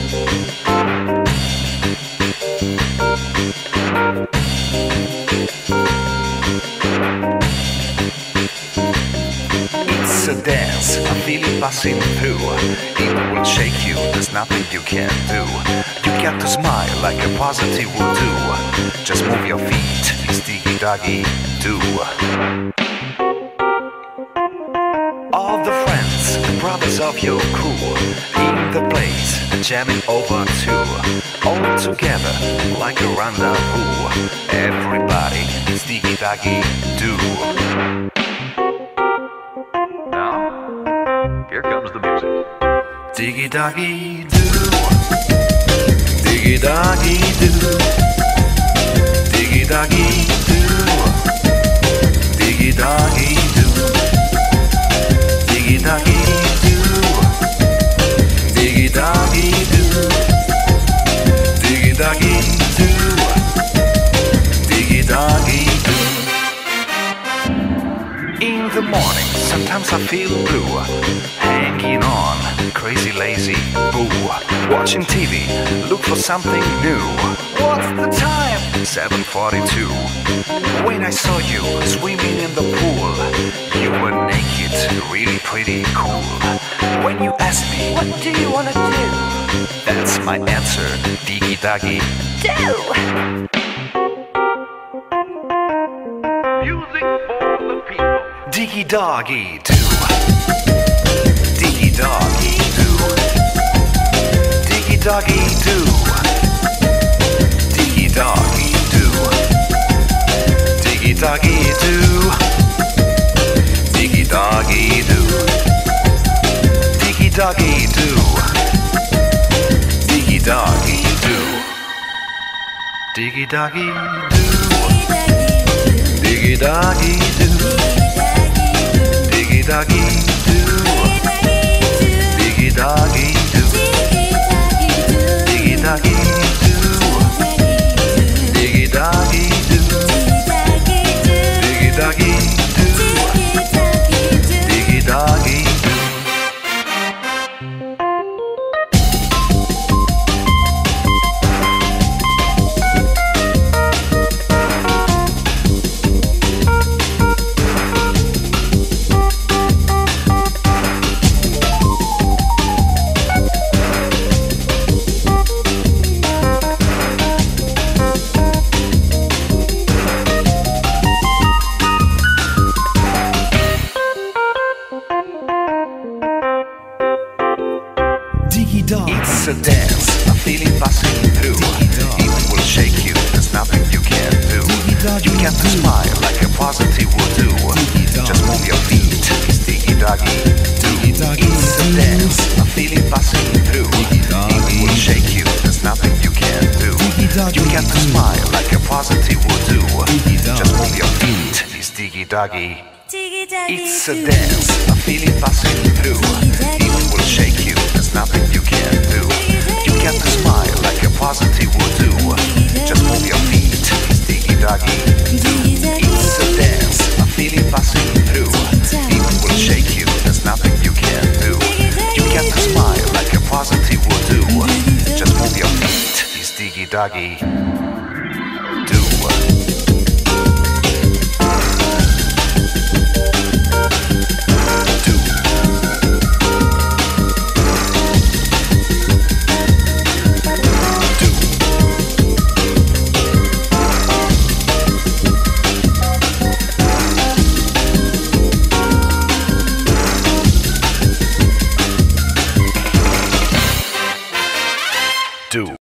It's a dance, a feeling passing through. It will shake you, there's nothing you can do. You got to smile like a positive will do. Just move your feet, it's Diggy Doggy do. All the friends, the brothers of your crew, in the place, jamming over too. All together, like a rendezvous. Everybody, it's Diggy Doggy do. Here comes the music. Diggy Doggy do. Diggy Doggy do. Diggy Doggy do. Diggy Doggy do. Diggy Doggy do. Diggy Doggy do. Diggy Doggy do. Diggy Doggy do. In the morning, sometimes I feel blue. Hanging on, crazy lazy boo. Watching TV, look for something new. What's the time? 7:42. When I saw you swimming in the pool, you were naked, really pretty cool. When you asked me, what do you wanna do? That's my answer, Diggy Doggy do. Music for the people. Diggy Doggy do. Diggy Doggy do. Diggy Doggy do. Diggy Doggy do. Diggy Doggy do. Diggy Doggy do. Diggy Doggy do. Diggy Doggy do. Diggy Doggy do. Diggy Doggy do. Diggy Doggy do. Diggy Doggy do. Diggy Doggy do. Diggy Doggy do. Diggy Doggy do. Diggy Doggy do. It's a dance, a feeling passing through. It will shake you, there's nothing you can do. You got to smile like a positive will do. Just move your feet, it's Diggy Doggy do. It's a dance, a feeling passing through. It will shake you, there's nothing you can do. You got to smile like a positive will do. Just move your feet, it's Diggy Doggy. It's a dance, a feeling passing through. It will shake you, there's nothing you can do. You got to smile like a positive will do. Just move your feet, it's Diggy Doggy do. It's a dance, a feeling passing through. It will shake you, there's nothing you can do. You got to smile like a positive will do. Just move your feet, it's Diggy Doggy do.